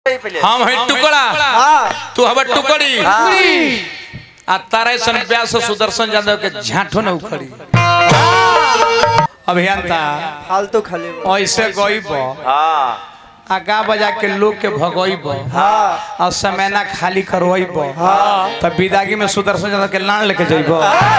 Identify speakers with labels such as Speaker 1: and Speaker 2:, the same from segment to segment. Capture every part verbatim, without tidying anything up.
Speaker 1: हम है टुकड़ा तू हब टुकड़ी आ तारे सन व्यास सुदर्शन यादव के झांठो न उखड़ी अभियंता
Speaker 2: फालतू खाली
Speaker 1: ऐसे गईब आगा बजा के लोग के भगईब और समय ना खाली करवईब तब विदागी में सुदर्शन यादव के लान लेके जइब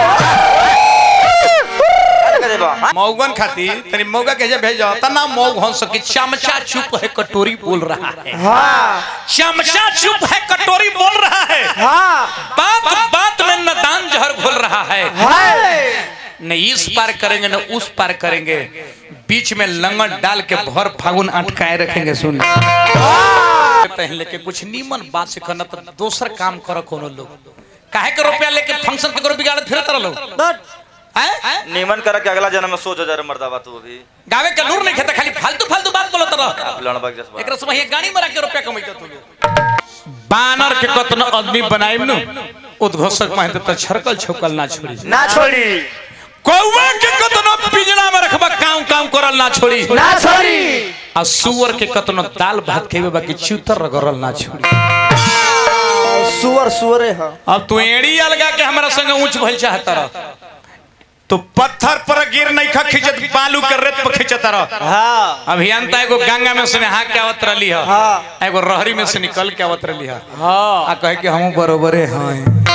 Speaker 1: मौगन खातिर तनी मौगा के जे भेजो तना मौग हो सकी चमचा चुप है कटोरी बोल रहा है हां चमचा चुप है कटोरी बोल रहा है हां बात बात में नदान जहर घोल रहा है न इस पार करेंगे न उस पार करेंगे बीच में लंगड़ डाल के भर फागुन अटकाए रखेंगे सुन पहले के कुछ नीमन बात से करना तो दूसरा काम करो कोनो लोग काहे के रुपया लेके फंक्शन के करो बिगाड़त फिरत रहो
Speaker 3: नीमन करा के अगला जन्म में सोच हजार मर्दाबा तू अभी
Speaker 1: गावे के लूर नहीं खाता खाली फालतू फालतू बात बोलत रह
Speaker 3: लड़बक जस
Speaker 1: एकरा से ये गाड़ी मरा के रुपया कमाई तू बानर के कतनो आदमी बनाइम नु उद्घोषक महत त छरकल छौकल ना छोड़ी
Speaker 3: ना छोड़ी
Speaker 1: कौवा के कतनो पिंजरा में रखबा काम काम करल ना छोड़ी
Speaker 2: ना छोड़ी
Speaker 1: आ सुअर के कतनो दाल भात खेबे बाकी चूतर रगरल ना छोड़ी
Speaker 2: सुअर सुअरे ह
Speaker 1: अब तू एड़ी अलगा के हमरा संग ऊंच भइल चाहत रह तो पत्थर पर गिर नहीं खा खिंचत बालू के रेत पर खिंचत रह
Speaker 2: हां
Speaker 1: अभियंता एगो गंगा में से नहा के आवत रहली ह हां एगो रहरी में से निकल के आवत रहली ह हां आ कहे कि हम बरोबरे हैं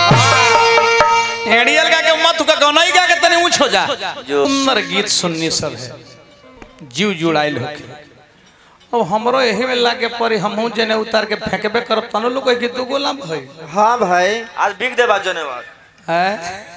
Speaker 1: एड़ियल का के मत का गनई का के तनी ऊंच हो जा सुंदर गीत सुननी सब है जीव जुड़ाइल होके अब हमरो एही में लागे परी हमहू जने उतार के फेंकबे करब तनो लोग के दू गोलाम भाई
Speaker 2: हां भाई
Speaker 3: आज बिक दे बात जने बात
Speaker 1: है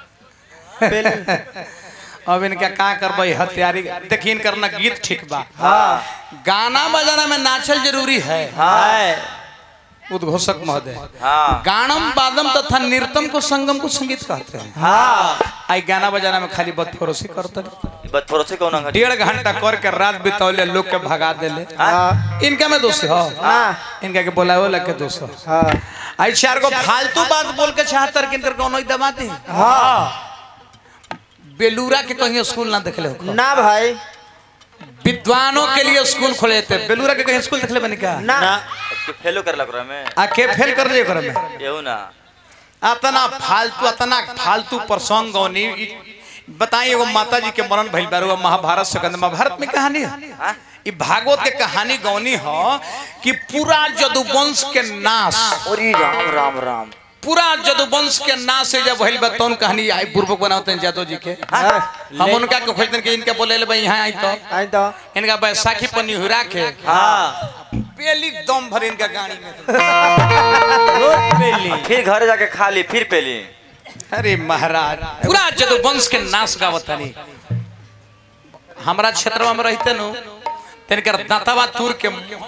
Speaker 1: अब इनका का करबई हथियारी देखिन करना गीत ठीक बा हां गाना बजाना में नाचल जरूरी है
Speaker 2: हां
Speaker 1: उद्घोषक महोदय
Speaker 3: हां
Speaker 1: गानम वादम तथा नृत्यम को संगम को संगीत कहते हैं
Speaker 2: हां
Speaker 1: आई गाना बजाना में खाली बदफरोशी करते
Speaker 3: बदफरोशी कौन घंटा
Speaker 1: डेढ़ घंटा कर के रात बितौले लोग के भगा देले
Speaker 2: हां
Speaker 1: इनका में दोष हो
Speaker 2: ना
Speaker 1: इनका के बोलावे लगे दोष हो
Speaker 2: हां
Speaker 1: आई चार को फालतू बात बोल के चाहतर किनकर कोनो दबा दी
Speaker 2: हां
Speaker 1: बेलूरा के कहीं स्कूल ना देखले हो
Speaker 2: ना भाई
Speaker 1: विद्वानों के लिए स्कूल खोले थे बेलूरा के कहीं स्कूल देखले बनी का
Speaker 2: ना
Speaker 3: फेलो कर लग रहा में
Speaker 1: आ के फेल कर दिए कर में
Speaker 3: येऊ ना
Speaker 1: अतना फालतू अतना फालतू प्रसंग गौनी बताइए एगो माता जी के मरण भइल बारो महाभारत से कंद महाभारत में कहानी है ई भागवत के कहानी गौनी हो कि पूरा जदुवंश के नाश
Speaker 3: ओरी राम राम राम
Speaker 1: पूरा जदुवंश के नाश से जब भइल बतौन कहानी आई बुर्बक बनाते हैं जादव जी के हम उनका के खोजन के इनके बोले ले भाई यहां आई तो
Speaker 2: आई तो
Speaker 1: इनका बैसाखी पर निहुरा के
Speaker 3: हां
Speaker 1: पेली दम भर इनका गाड़ी में
Speaker 2: रोज पेली
Speaker 3: फिर घर जाके खा ली फिर पेली
Speaker 1: अरे महाराज पूरा जदुवंश के नाश गावतनी हमरा क्षेत्र में रहते नु तिनकर दांतवा तूर के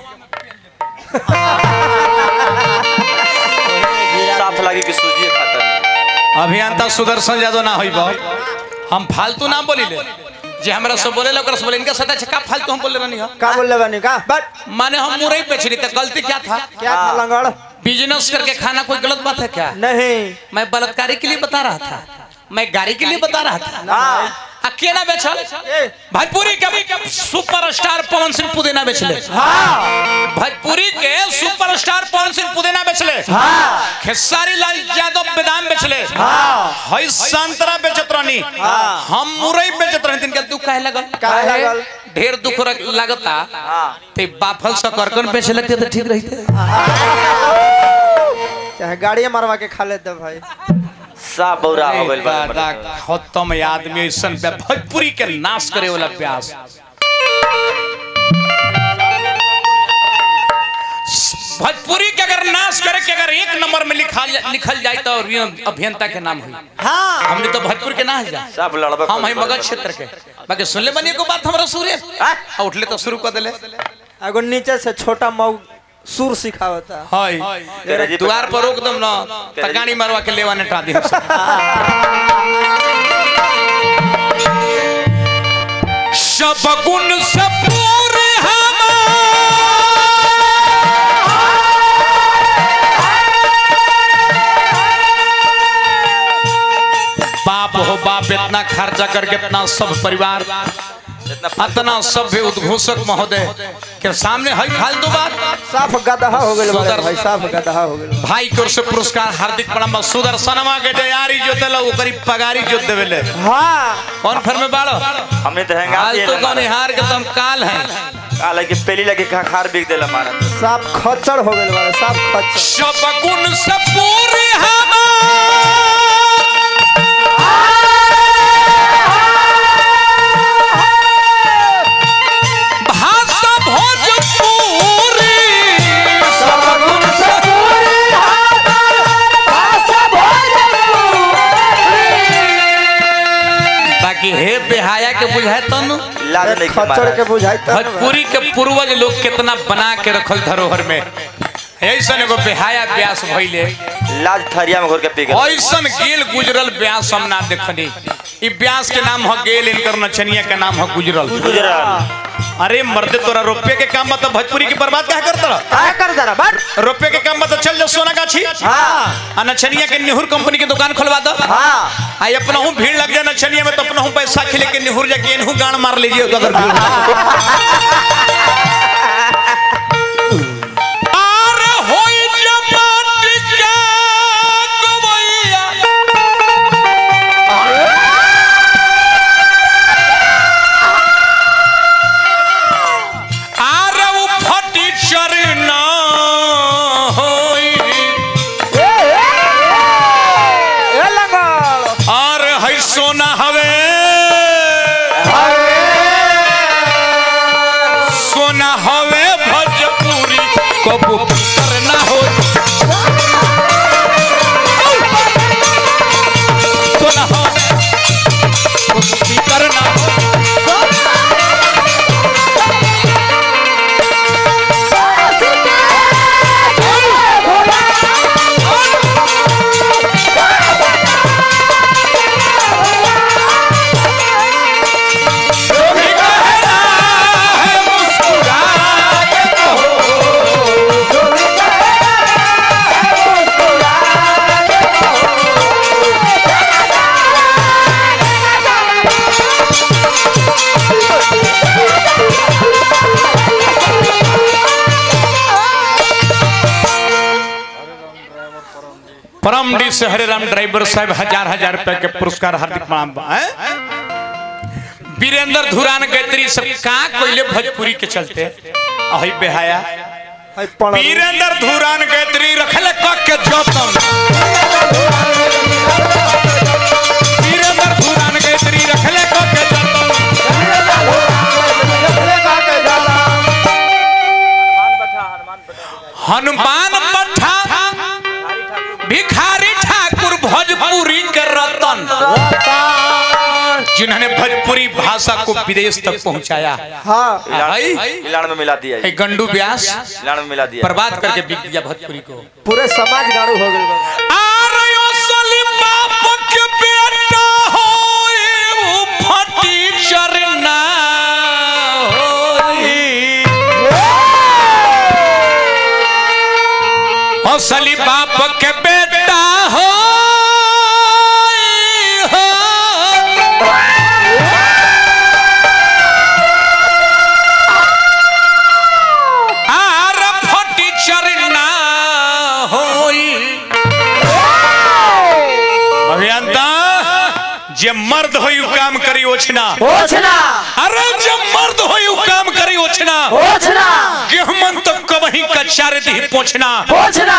Speaker 3: साफ लागी कि सूजी खाता
Speaker 1: अभियंता सुदर्शन यादव ना होइबो हम फालतू ना बोलिले जे हमरा सब बोले लकर सब बोले इनका सदा का फालतू हम बोले रहनी हो
Speaker 2: का बोलले बनी का बट
Speaker 1: माने हम मुरई बेचनी तो गलती क्या था
Speaker 2: क्या था लंगड़
Speaker 1: बिजनेस करके खाना कोई गलत बात है क्या
Speaker 2: नहीं
Speaker 1: मैं बलात्कारी के लिए बता रहा था मैं गाड़ी के लिए बता रहा था
Speaker 2: हां
Speaker 1: अकेला बेचल भोजपुरी के सुपरस्टार पवन सिंह पुदेना बेचले
Speaker 2: हां
Speaker 1: भोजपुरी के सुपरस्टार पवन सिंह पुदेना बेचले
Speaker 2: हां
Speaker 1: खेसारी लाल यादव बेदाम बेचले
Speaker 2: हां
Speaker 1: हई संतरा बेचत रहनी हम मुरई बेचत रहनी तिनका दुख काहे लगल
Speaker 2: काहे लगल
Speaker 1: ढेर दुख लगता
Speaker 3: हां
Speaker 1: ते बाफल सकरकन बेचे लगते तो ठीक रहते
Speaker 2: चाहे गाड़ी मारवा के खा लेते भाई
Speaker 3: साफ बौरा हो गइल
Speaker 1: बा खत्म आदमी ऐसन भोजपुरी के नाश करे वाला प्यास भोजपुरी के अगर नाश करे के अगर एक नंबर में लिखा लिखल जाए तो अभियंता के नाम हुई
Speaker 2: हां
Speaker 1: हमने तो भोजपुर के ना जा
Speaker 3: सब लड़बक
Speaker 1: हम है मगध क्षेत्र के बाकी सुनले बनी को बात हमरा सूर्य उठले तो शुरू कर देले
Speaker 2: एगो नीचे से छोटा मऊ सुर सिखावता
Speaker 1: हाय द्वार पर रोक दम ना तगानी मारवा के लेवा ने टा दी सब गुण से पूरे हम बाप हो बाप इतना खर्चा करके इतना सब परिवार इतना सभ्य उद्घोषक महोदय के सामने है फालतू बात।
Speaker 2: साफ गदहा हो गए भाई, साफ गदहा हो गए।
Speaker 1: भाई की ओर से पुरस्कार हार्दिक प्रणाम। सुदर्शनमा के तैयारी जो देला ओकरी पगारी जो देवेले।
Speaker 2: हां
Speaker 1: कौन फर में बाड़ो
Speaker 3: हमने तो हैंगा
Speaker 1: हाल तो कौन हार के तुम काल है
Speaker 3: काल के पहली लगे खार बिक देला मारा
Speaker 2: साफ खच्चर हो गए वाले, साफ खच्चर।
Speaker 1: सब गुण से पूरी हे बेहाया के बुझाए तनु
Speaker 3: लाज नहीं
Speaker 2: खच्चर के बुझाए तनु।
Speaker 1: भोजपुरी के पूर्वज लोग कितना बना के रखल धरोहर में। ऐसन एगो बेहाया व्यास भइले
Speaker 3: लाज थरिया में घोर के पी गए।
Speaker 1: ऐसन गेल गुजरल व्यास हम ना देखनी। ई व्यास के नाम है गेल, इनकर नचनिया के नाम है गुजरल।
Speaker 3: गुजरल
Speaker 1: अरे मर्दे तोरा रुपये के काम बता भोजपुरी की बर्बाद क्या करता
Speaker 2: क्या कर जरा बट
Speaker 1: रुपये के काम बता चल जा सोना गाछी।
Speaker 2: हां
Speaker 1: नचनिया के निहुर कंपनी की दुकान खुलवा दो।
Speaker 2: हां
Speaker 1: आई अपना हूँ भीड़ लग जाए नचनिया में तो अपना हूँ पैसा खिले के निहुर जाके इनहू गाड़ मार लीजिए अगर भीड़। परम डी से हरे राम ड्राइवर साहब हजार हजार रुपए के पुरस्कार हार्दिक प्रणाम। वीरेंद्र धुरान गैत्री सब का कोइले भोजपुरी के चलते अहि बेहाया वीरेंद्र धुरान गैत्री रखले कक के जतन। वीरेंद्र धुरान गैत्री रखले कक के जतन। हनुमान बट्ठा भिखारी ठाकुर भोजपुरी के रतन, जिन्होंने भोजपुरी भाषा को विदेश तक पहुंचाया।
Speaker 2: हाँ
Speaker 3: इलान में मिला दिया,
Speaker 1: गंडू व्यास
Speaker 3: इलान में मिला दिया,
Speaker 1: बर्बाद करके बिक दिया भोजपुरी को।
Speaker 2: पूरे समाज गाड़ू हो गए।
Speaker 1: असली बाप के बेटा हो, हो। आर फटी चरना होई अभियंता जे मर्द होई काम करी ओछना
Speaker 2: ओछना।
Speaker 1: अरे जे मर्द होई काम करी ओछना
Speaker 2: ओछना।
Speaker 1: गेहूं तो कबही कच्चा रे दी पोछना
Speaker 2: पोछना।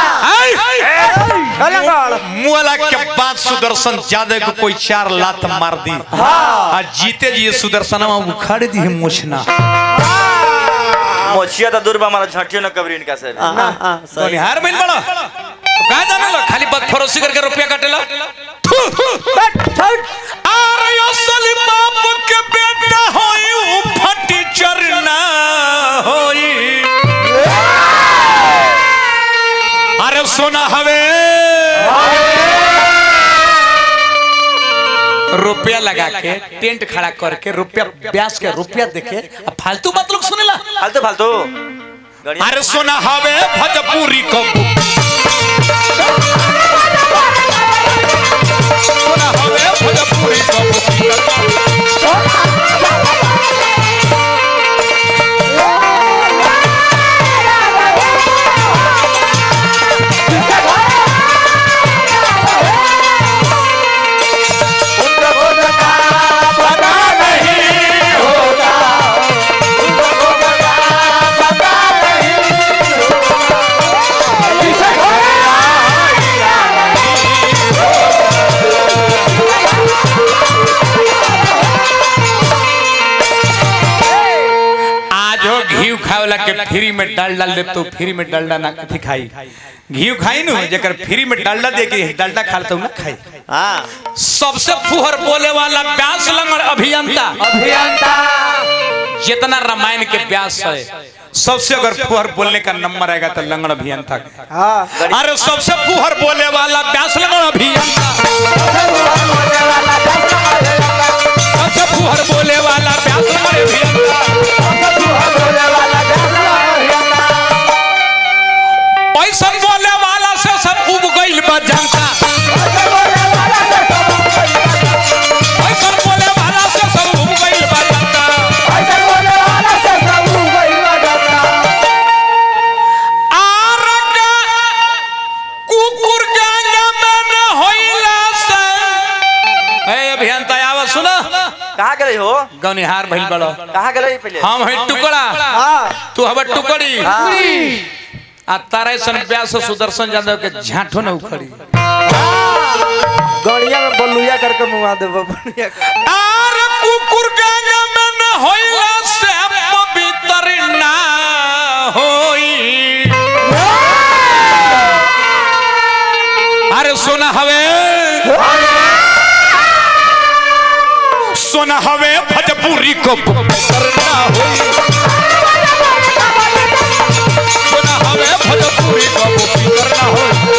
Speaker 1: मुआला के बाद सुदर्शन यादव को कोई चार लात मार दी। हाँ। जीते जी सुदर्शन उखाड़ दी मोछना।
Speaker 3: मोछिया तो दूर हमारा झटियो न कबरीन का से
Speaker 1: तो निहार में बड़ा का जाने लो खाली बद फरोसी करके रुपया काटेला। अरे असली बाप के बेटा होई फटी चरना होई। अरे सोना हवे रुपया लगा के टेंट खड़ा करके रुपया ब्याज के रुपया देके फालतू बात लोग सुनेला
Speaker 3: फालतू फालतू।
Speaker 1: अरे सोना हवे भोजपुरी को सोना हवे भोजपुरी को वाला के फ्री में डाल डाल दे तो फ्री में डालडा ना कथी खाई घी खाई नु जेकर फ्री में डालडा दे के डालडा खाता ना खाई।
Speaker 2: हाँ
Speaker 1: सबसे फुहर बोले वाला व्यास लंगड़ अभियंता
Speaker 2: अभियंता
Speaker 1: जितना रामायण के व्यास है सबसे अगर फुहर बोलने का नंबर आएगा तो लंगड़ अभियंता का।
Speaker 2: हाँ
Speaker 1: अरे सबसे फुहर बोले वाला व्यास लंगड़ अभियंता सबसे फुहर बोले वाला व्यास लंगड़ अभियंता पैसा बोले वाला से सब उब गइल बा जनता पैसा बोले वाला से सब उब गइल बा जनता आरगा कुकुर गंगा में न होइला से ए अभियंता आवा सुनो
Speaker 3: कहाँ गए हो?
Speaker 1: गौनिहार भइल बड़ो
Speaker 3: कहाँ गए पहले?
Speaker 1: हम है टुकड़ा
Speaker 2: हाँ
Speaker 1: तू हब टुकड़ी आ तारे सन व्यास सुदर्शन यादव के झांठो न उखड़ी
Speaker 2: गड़िया में बलुया करके मुआ दे बलुया कर
Speaker 1: आर कुकुर गंगा में न होइला से पवित्र ना होई। अरे सोना हवे सोना हवे भजपुरी को पवित्र ना होई। सोना हवे भजपुरी को पवित्र ना होई।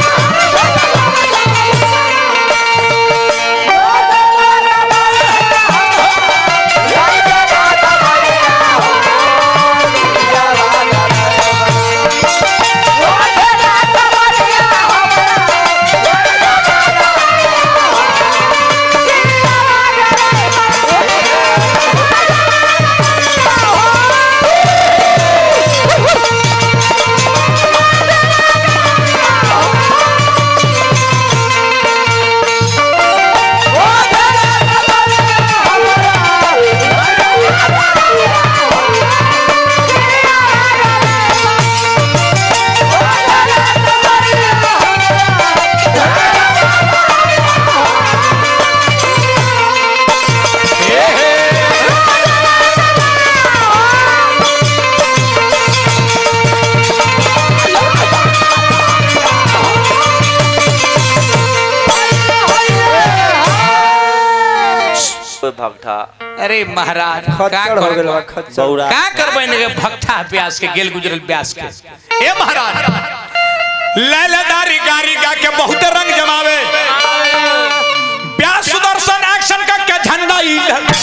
Speaker 3: भगठा
Speaker 1: अरे महाराज
Speaker 2: खच्चर हो गेल खच्चर
Speaker 1: का करबे ने भक्ता प्यास के गेल गुजरल प्यास के ए महाराज लैलादारी गारी गा के बहुत रंग जमावे प्यास सुदर्शन एक्शन का के झंडा ही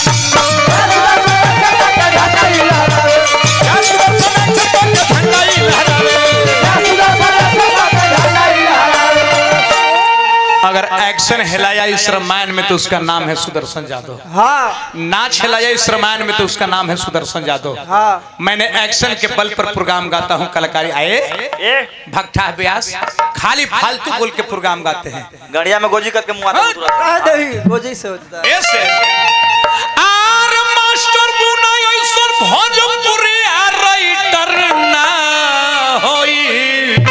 Speaker 1: अगर एक्शन हिलाया इस रामायण में तो उसका नाम है सुदर्शन यादव।
Speaker 2: हाँ
Speaker 1: नाच हिलाया इस रामायण में तो उसका नाम है सुदर्शन यादव।
Speaker 2: हाँ
Speaker 1: मैंने एक्शन के बल पर प्रोग्राम गाता हूँ कलाकारी आए भक्ता व्यास खाली फालतू बोल के प्रोग्राम गाते हैं
Speaker 3: गड़िया में गोजी करके मुआ दे तुरंत।
Speaker 2: आ दही गोजी से होता है
Speaker 1: ऐसे आर मास्टर मुना ऐसा भोजपुरी राइटर ना होई।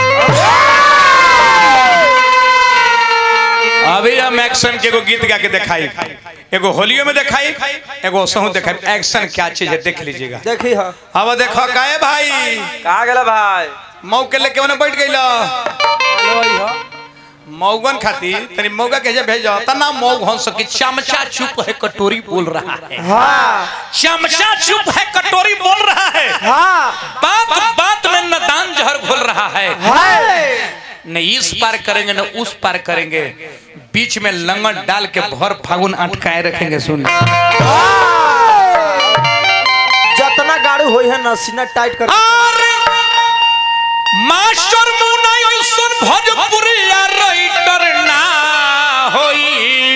Speaker 1: अभी हम एक्शन के एगो गीत गा के दिखाई एगो होलियो में दिखाई एगो सहू दिखाई एक्शन क्या चीज है देख लीजिएगा।
Speaker 2: देखी हाँ
Speaker 1: अब देखो काहे भाई
Speaker 3: कहाँ गए भाई?
Speaker 1: मौके लेके ओने बैठ गइला मौगन खाती तनी मौगा के जे भेजो तना मौग हो सकी चमचा चुप है कटोरी बोल रहा है।
Speaker 2: हाँ
Speaker 1: चमचा चुप है कटोरी बोल रहा है।
Speaker 2: हाँ
Speaker 1: बात बात में नदान जहर घोल रहा है। न इस पार करेंगे न उस पार करेंगे बीच में लंगड़ डाल के भर फागुन अटकाए रखेंगे। सुन
Speaker 2: जितना गाड़ी होई है ना सीना टाइट कर
Speaker 1: मास्टर मुना ऐसन भोजपुरी राइटर ना होई।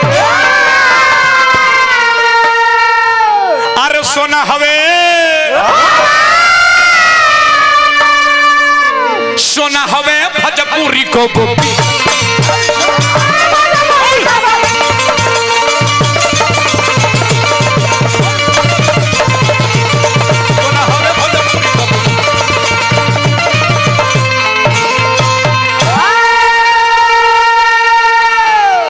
Speaker 1: अरे सोना हवे सोना हवे भोजपुरी को